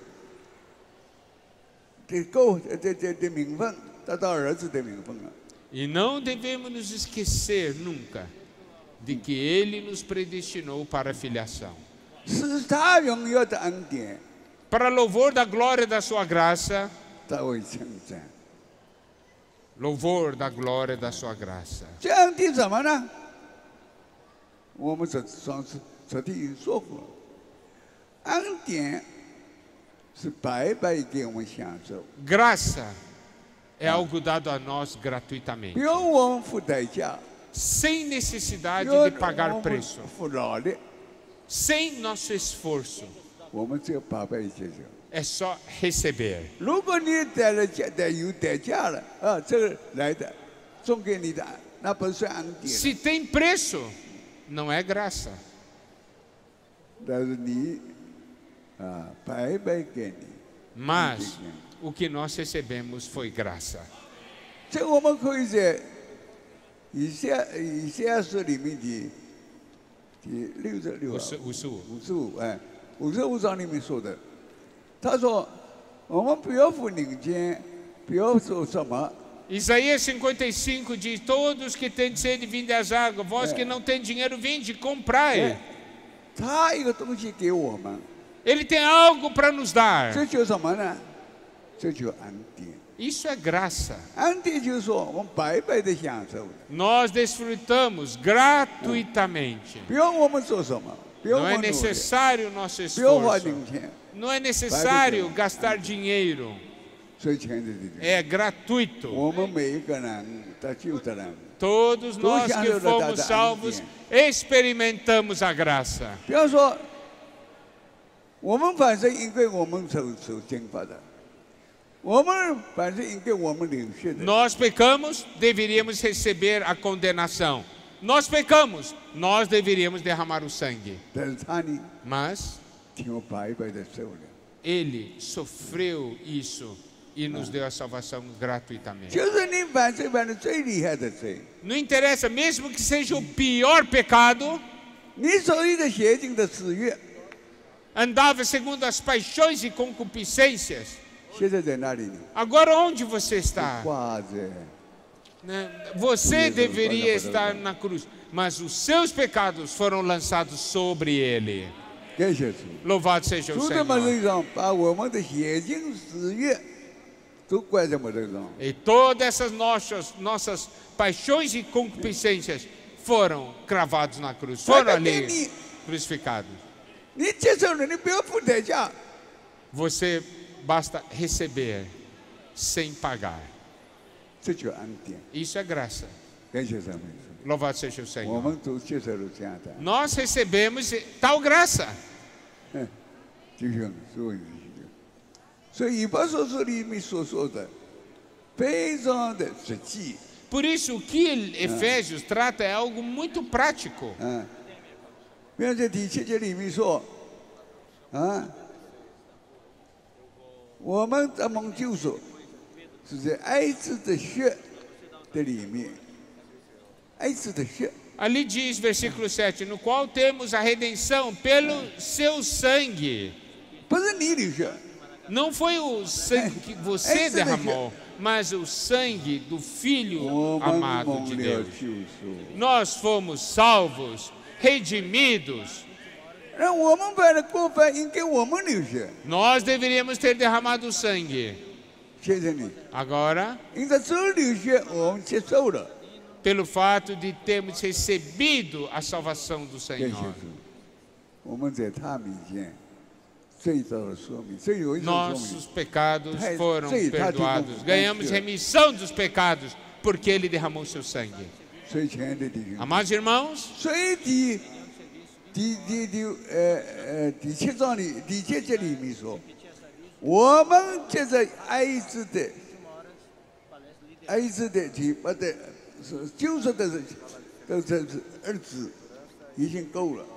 的够的的的名分，得到儿子的名分了。 E não devemos nos esquecer nunca de que Ele nos predestinou para a filiação. 是他荣耀的恩典， Para louvor da glória da sua graça, 他为称赞。 louvor da glória da sua graça. 这恩典什么呢？我们昨上次昨天已经说过了，恩典是白白给我们享受， Graça é algo dado a nós 不 gratuitamente, 用我们付代价， sem 不 necessidade 用 de pagar 我们 preço, 付劳力， sem nosso esforço. 我们只有白白接受。 É só receber. 如果你带了价带有代价了啊，这个来的送给你的，那不是恩典。 Se tem preço, não é graça. 但是你啊，白白给你。 Mas o que nós recebemos foi graça. 这我们可以在以下以下书里面的第六十六五十五十五。 五十五哎五十五章里面说的，他说我们不要付零钱，不要做什么。 Isaías cinquenta e cinco diz: todos que têm sede, vinde às águas, vós que não têm dinheiro, vinde, comprai. 他一个东西给我们， Ele tem algo para nos dar. 这叫什么呢？这叫恩典。 Isso é graça. 恩典就是说我们白白的享受的， Nós desfrutamos gratuitamente. 不用我们做什么， Não é necessário o nosso 不要花 esforço. 零钱， Não é necessário gastar dinheiro. 所以亲爱的弟兄， É gratuito. 我们每一个人得救的人， Todos nós que fomos salvos experimentamos a graça. 不要说我们反正应该我们受受刑罚的，我们反正应该我们领受的。 Nós pecamos, deveríamos receber a condenação. Nós pecamos, nós deveríamos derramar o sangue. 但是他呢， Mas 听我白白的受了。 Ele sofreu isso e nos deu a salvação gratuitamente. 就是你犯罪犯的最厉害的罪， Não interessa, mesmo que seja o pior pecado, 你所有的邪情的私欲， andava segundo as paixões e concupiscências. 现在在哪里呢？ Agora onde você está? 挂着， Né? Você deveria estar na cruz, mas os seus pecados foram lançados sobre ele. 感谢主。 Louvado seja o 主在我们 Senhor. 身上把我们的邪情私欲都怪在我们身上。 E todas essas nossas, nossas paixões e concupiscências foram cravados na cruz, foram ali crucificados. 你接受了，你不要付代价。 Você basta receber sem pagar. 这就恩典。 Isso é graça. 感谢神明， Louvado seja o 我 Senhor. 们都接受了这样的， Nós recebemos tal graça. 弟兄所以，所以以弗所书里面所说的，非常的实际。 Por isso, o que Efésios trata é algo muito prático. 嗯，比方在第七节里面说，啊，我们的蒙救赎是在爱子的血的里面，爱子的血。 Ali diz, versículo sete, no qual temos a redenção pelo seu sangue. 不是你流血， Não foi o sangue que você derramou, mas o sangue do 我 Filho 们 amado 蒙 de 了 Deus. 救赎。 Nós fomos salvos, redimidos. 那我们犯的过犯应该我们流血， Nós deveríamos ter derramado o sangue. 谢谢你。 Agora, 因着主流血，我们接受了。 pelo fato de termos recebido a salvação do 感谢 Senhor, 主，我们在他面前最早的说明，所以有一种说 nossos 明， pecados Pai, foram sei, tá, perdoados. tipo, Ganhamos tá, remissão dos pecados porque Ele derramou seu sangue. 所以亲爱的弟兄， Amados irmãos, 所以第第第第呃呃第七章里第七节里面说，我们借着爱子的爱子的提拔的是救赎的是都这是儿子已经够了。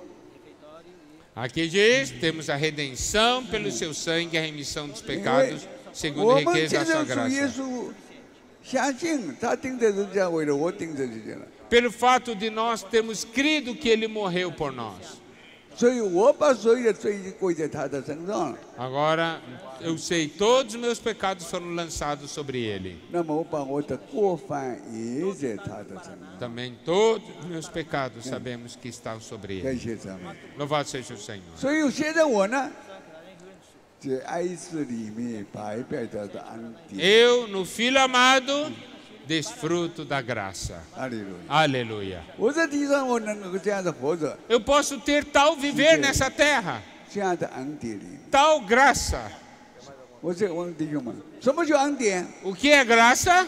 aqui diz, temos a redenção pelo seu sangue, a remissão dos 因为 pecados, segundo 我 a 们 riqueza 接 da 受 sua 主耶 graça. 稣，相信他定在十字架为了我定在十字架了， Pelo fato de nós termos crido que Ele morreu por nós. 所以我把所有的罪归在他的身上了。 Agora, eu sei, todos os meus pecados foram lançados sobre Ele. 那么我把我的过犯也在他的身上。 Também todos os meus pecados sabemos que estão sobre 感 Ele. 谢咱们。 Louvado seja o Senhor. 所以现在我呢，在爱子里面白白的的安定。 Eu, no Filho amado, desfruto da graça. 哈利路亚！ Aleluia. 我在地上我能够这样的活着， Eu posso ter tal viver nessa terra, 这样的安定里， tal graça. 我在问弟兄们，什么叫安定？ O que é graça?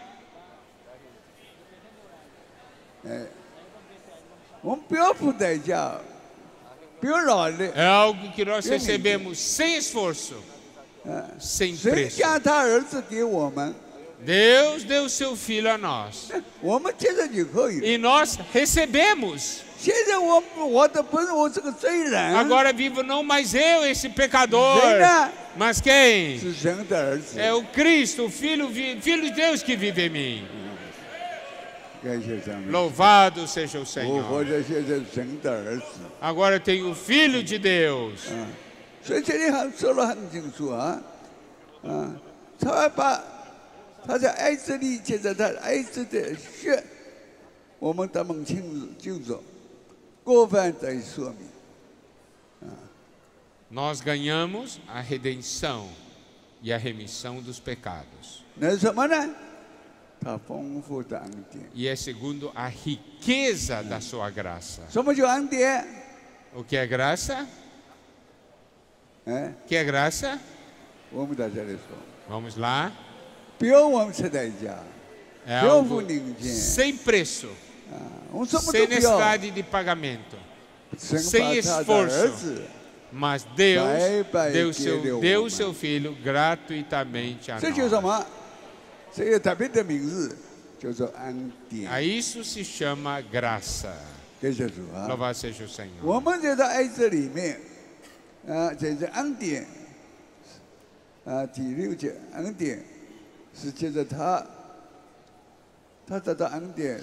我们不要付代价，不要劳力。 É algo que nós recebemos sem esforço, sem 谁 preço. 将他儿子给我们， Deus deu seu Filho a nós 我们接着就可以了。 e nós recebemos. 现在我我的不是我这个罪人， Agora vivo não mais eu, esse pecador, 谁呢？ mas quem? 是神的儿子。 É o Cristo, o Filho, vi- Filho de Deus que vive em mim. 感谢赞美。 Louvado seja o 我 Senhor. 活着现在神的儿子。 Agora eu tenho o Filho de Deus. 嗯，所以这里很说得很清楚啊，啊，他把他在爱子里借着他爱子的血，我们他们亲救助，过犯在说明。 Nós ganhamos a redenção e a remissão dos pecados. 那是什么呢？他丰富的恩典。 E é segundo a riqueza da sua graça. 什么叫恩典？ O que é graça? 哎， O que é graça? 我们在这里说， Vamos lá. 不用我们吃代价， É 不用付 algo 零件， sem preço, 啊，我们什么 sem 都不要， necessidade de pagamento. 神 sem 把他的 esforço 儿子 Mas Deus Vai, vai, deu, que seu, deu deu uma. seu Filho gratuitamente a 这就是什 nós. 么？这个特别的名字叫做恩典。 A isso se chama graça. 感谢主啊！ Louvado seja o Senhor. 我们在这爱子里面，啊，在这恩典，啊，第六节恩典是借着他，他得到恩典，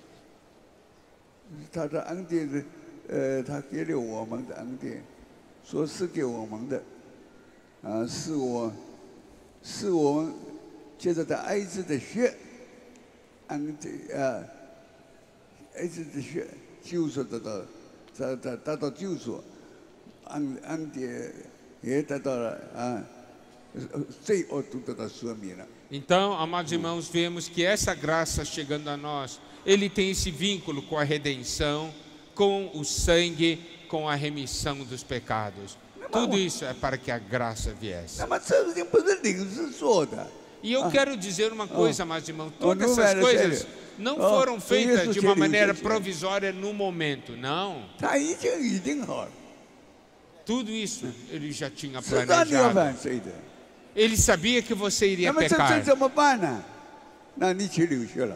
他的恩典是，呃，他给了我们的恩典，所赐给我们的，啊，是我，是我们借着他爱子的血，恩典啊，爱子的血。 救赎得到，得得得到救赎，恩恩典也得到了啊，罪恶都得到赦免了。 Então, amados irmãos, vemos que essa graça chegando a nós, ele tem esse vínculo com a redenção, com o sangue, com a remissão dos pecados. Tudo isso é para que a graça viesse. 那么这事情不是临时做的， E eu quero dizer uma coisa, amados irmãos, todas não essas era coisas sério. não Oh, foram feitas isso de uma seria, maneira isso seria. provisória no momento, não. 他已经预定好了， Tudo isso ele já tinha 知道你要 planejado. 犯罪的。 Ele sabia que você 那 iria 么这这 pecar. 怎么办呢？那你去流血了，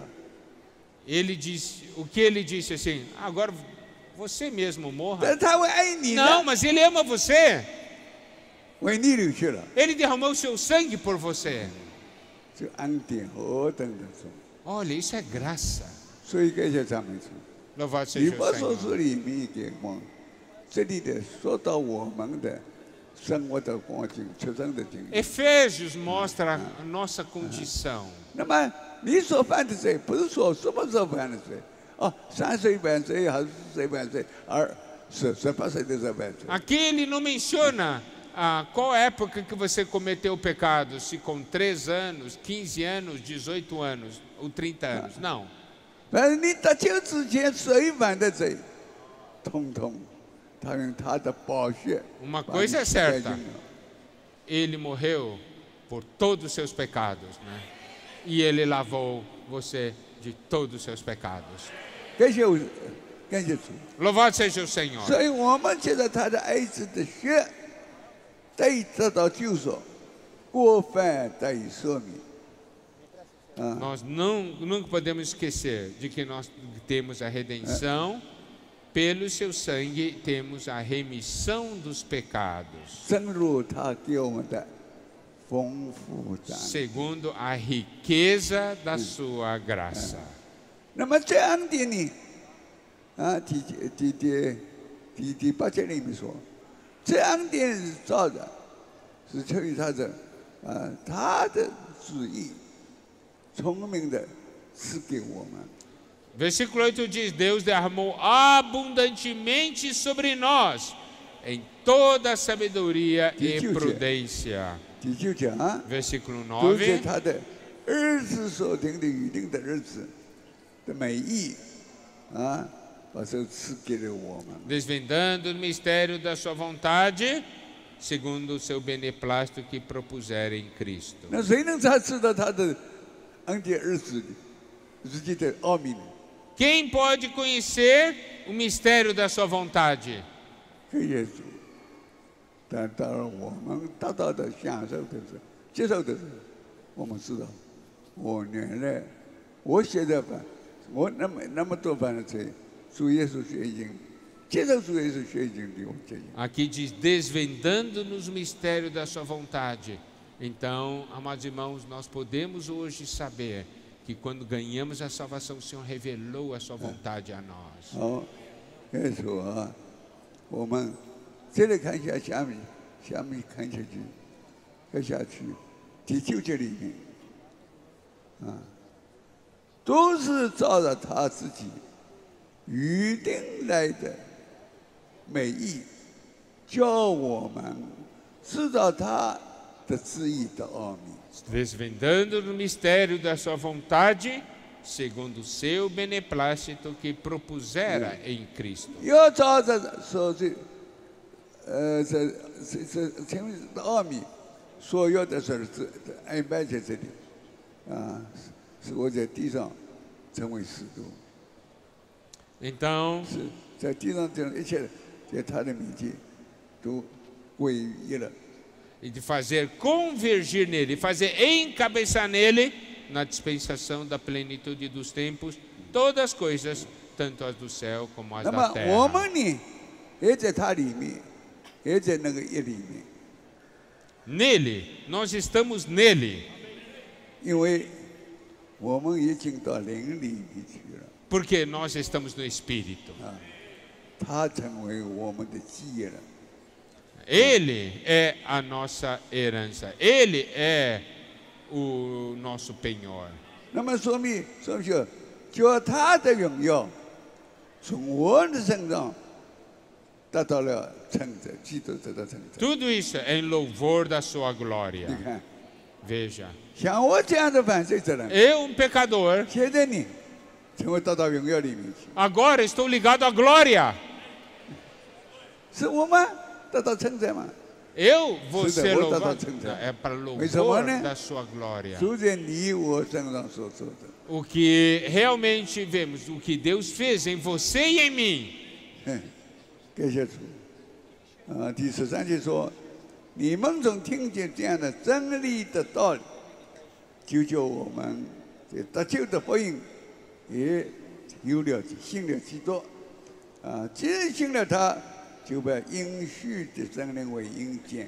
Ele disse, o que ele disse assim, agora você mesmo morra. 但他会爱你 Não, 的， mas ele ama você. 为你流血了， Ele derramou o seu sangue por você. 这恩典何等的重！ Olha, isso é graça. 所以感谢赞美主。 Louvado 以 seja 弗 o 所 Senhor. 书里面给我们这里的说到我们的生活的光景、出生的经历。 Efésios mostra a nossa condição. 那么你所犯的罪，不是说什么时候犯的罪，哦，三岁犯罪还是四岁犯罪，而十十八岁的时候犯罪。 Aqui ele não menciona ah, qual época que você cometeu o pecado, se com três anos, quinze anos, dezoito anos ou trinta anos. Não. 反正你得救之前谁犯的罪，统统他用他的宝血 Uma 把你 coisa é 洗干 certa, 净了。 ele morreu por todos os seus pecados, né? E ele lavou você de todos os seus pecados. 感谢我，感谢主。 Louvado seja o Senhor. 所以我们借着他的爱子的血，得以得到救赎，过犯得以赦免。 Nós não, nunca podemos esquecer de que nós temos a redenção, pelo seu sangue temos a remissão dos pecados, 正如他给我们的丰富赞。 segundo a riqueza da sua graça. 那么这恩典呢？啊，第第第第第八节里面说，这恩典是造的，是出于他的啊他的旨意，聪明的赐给我们。 Versículo oito diz: Deus derramou abundantemente sobre nós, em toda sabedoria e prudência. 第九节啊， Versículo 都是 nove. 他的儿子所定的预定的日子的美意啊，把这赐给了我们。 Desvendando o mistério da sua vontade, segundo o seu beneplácito que propuser em Cristo. 那谁能才知道他的恩典儿子自己的奥秘呢？ Quem pode conhecer o mistério da sua vontade? 可以主，但当然我们得到的享受的是接受的是，我们知道，我原来我现在犯，我那么那么多犯的罪，主耶稣血已经接受主耶稣血已经给我解决。 Aqui diz, desvendando-nos o mistério da sua vontade. Então, amados irmãos, nós podemos hoje saber que quando ganhamos a salvação, o Senhor revelou a sua vontade a nós. 好，耶稣啊，我们再来看一下下面，下面看下去，看下去，第九节里面，啊，都是照着他自己预定来的美意，叫我们知道他的旨意的奥秘。 Desvendando no mistério da sua vontade, segundo o seu beneplácito que propusera em Cristo. 要照着所这呃这这这前面的奥秘所有的事是安排在这里啊，使我在地上成为使徒， Então, 是在地上这一切在他的面前都归一了。 e de fazer convergir nele, fazer encabeçar nele, na dispensação da plenitude dos tempos, todas as coisas, tanto as do céu como as 那 da 么我 terra. 们呢，也在他里面，也在那个一里面， Nele, nós estamos nele, 因为我们已经到灵里面去了， porque nós estamos no Espírito. 他成为我们的基业了。 Ele é a nossa herança, ele é o nosso penhor. 那么说明说明就叫他的荣耀从我的身上得到了称赞，基督得到称赞。 Tudo isso é em louvor da sua glória. 你看， Veja, 像我这样的犯罪者人， eu, um pecador, 现在你成为得到荣耀里面去， agora estou ligado à glória. 是我们得到称赞吗？ Eu vou Sim, ser eu vou dar louvado. atenção. Não, é para Mas louvor amanhã- da sua glória. 主在你我身上所做的， O que realmente vemos, o que Deus fez em você e em mim. 嗯，感谢主。啊，第十三节说：“你们总听见这样的真理的道理，就叫我们这得救的福音也有了信了基督。啊，既然信了他，就把应许的圣灵为应见。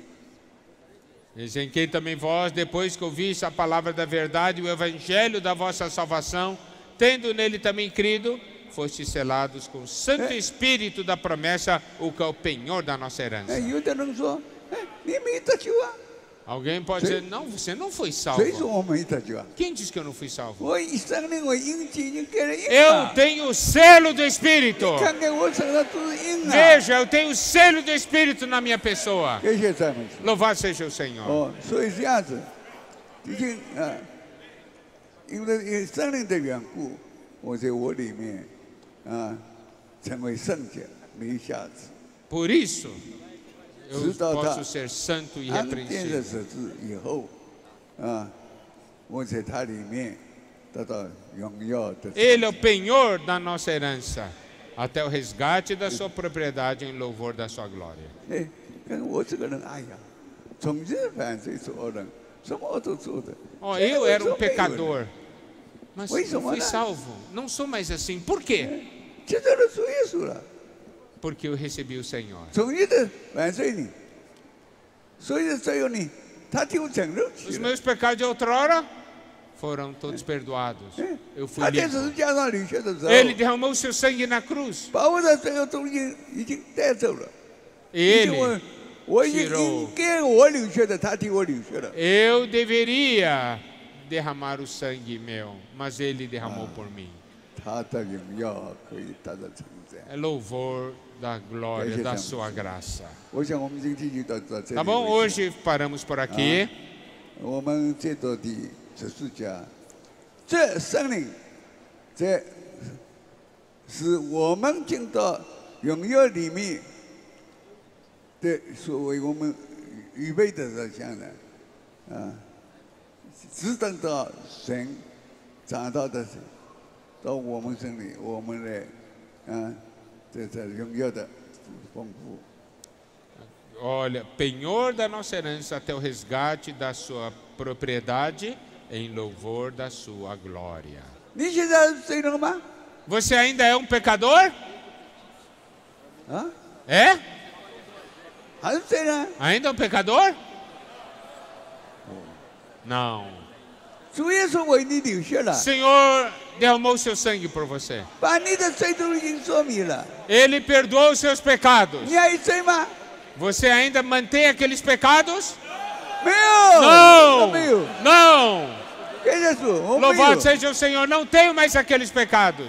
Diz em quem também vós, depois que ouviste a palavra da verdade, o evangelho da vossa salvação, tendo nele também crido, fostes selados com o Santo É. Espírito da promessa, o que é o penhor da nossa 哎， herança. 有的人说：“哎，你没得救啊？ Alguém pode Sim. dizer, não, você não foi 谁说 salvo. 我没得救啊？ Quem disse que eu não fui salvo? 我以圣灵为应见，已经给了应 Eu 啊！ tenho o selo do Espírito. 看看我身上都是应啊！ Veja, eu tenho o selo do Espírito na minha pessoa. 感谢赞美主。” Louvado seja o Senhor. 哦，所以这样子，已经啊，因为因为圣灵的缘故，我在我里面啊，成为圣洁，没有瑕疵。 Por isso, eu Sim, tá, tá. posso ser santo e 安定的 irrepreensível. 日子以后，啊，我在他里面得到荣耀的。 Ele é o penhor da nossa herança, até o resgate da sua propriedade em louvor da sua glória. 哎，看我这个人，哎呀，从前犯罪做恶人，什么都做的。 Oh, 现在 eu 我 era 说 um 没有了 pecador, mas Oi, eu fui Samara. salvo. Não sou mais assim. Por quê? 接受了主耶稣了。 Porque eu recebi o Senhor. 从前的犯罪呢，所以只有你，他就承认 Os 去了。 meus pecados de outrora foram todos perdoados. 哎 Eu fui 他在十 limpo. 字架上流血的时候， Ele derramou o seu sangue na cruz. 把我的所有都已经已经带走了。 E 已经我 ele, 我已经 tirou 应该我流血的，他替我流血了。 eu deveria derramar o sangue meu, mas ele derramou por mim. 他的荣耀可以得到称赞。 É louvor da glória, Veja, da Deus. sua graça. 我想我们今天就到到这里。 Tá bom? Hoje paramos por aqui. 我们这到第十四家，这圣灵，这是我们进到荣耀里面的所谓我们预备的这项的啊，只等到神找到的到我们身里，我们来啊，这这荣耀的丰富。 Olha, penhor da nossa herança até o resgate da sua propriedade em louvor da sua glória. 你现在是罪人吗？ Você ainda é um pecador? 啊， É? 还是罪人？ Ainda é um pecador? Não. 主耶稣为你流血了。 Senhor derramou seu sangue por você. 把你的罪都已经说明了， Ele perdoou os seus pecados. 你还有罪吗？ Você ainda mantém aqueles pecados? 没有， Não! 没有。 Não! 感谢主，我没有 Louvado。seja o Senhor, não tenho mais aqueles pecados.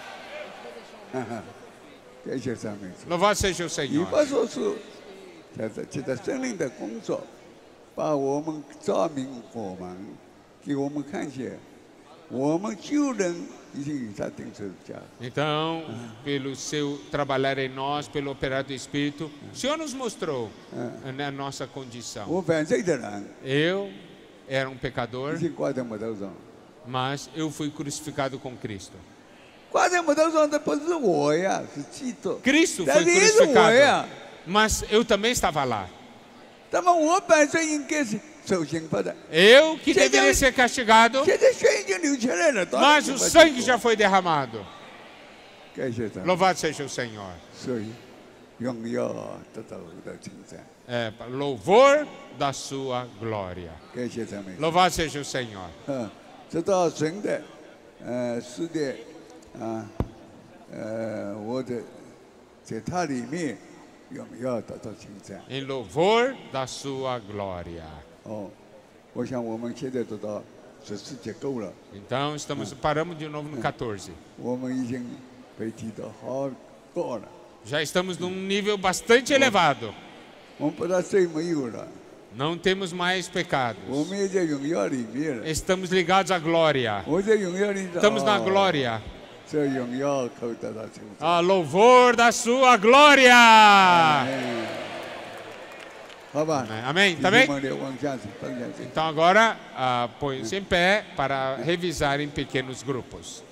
感谢赞美主。 Louvado seja o 以 Senhor. 弗所书，在这借着圣灵的工作，把我们照明我们，给我们看见我们救人已经与他定十字架。 Então, pelo seu trabalhar em nós, pelo operar do Espírito, o Senhor nos mostrou a nossa condição. 我犯罪的人 Eu era um 已 pecador, 经挂在木头上， mas eu fui crucificado com Cristo. 挂在木头上的不是我呀，是基督。 Cristo 但 foi 是也是我呀， crucificado, mas eu também estava lá. 那么我本身应该是受刑罚的， Eu que Você deveria deu- ser castigado, 现在血已经流出来了，当然 mas 就 o 不是 sangue 我 já foi derramado. 感谢神， Louvado seja o Senhor. 所以荣耀得到的称赞， É, louvor da sua glória. 感谢赞美。 Louvado seja o Senhor. 嗯，直到神的呃是的啊呃我的在他里面荣耀得到称赞。 Em louvor da sua glória. 哦，我想我们现在得到十四节够了， Então, estamos, paramos de novo no quatorze. 我们已经被提到好高了， Já estamos num nível bastante elevado. 我们不但罪没有了， Não temos mais 我 pecados. 们也在荣耀里面了。 Estamos ligados à glória. 我在荣耀里头， Estamos na 哦 glória. 这荣耀可得到称赞。 A louvor da sua glória. 哎，好吧， Amém? 弟 Tá 兄 bem? 们的往下去，分享去。 Então agora, ah, põe-se em pé para revisar em pequenos grupos.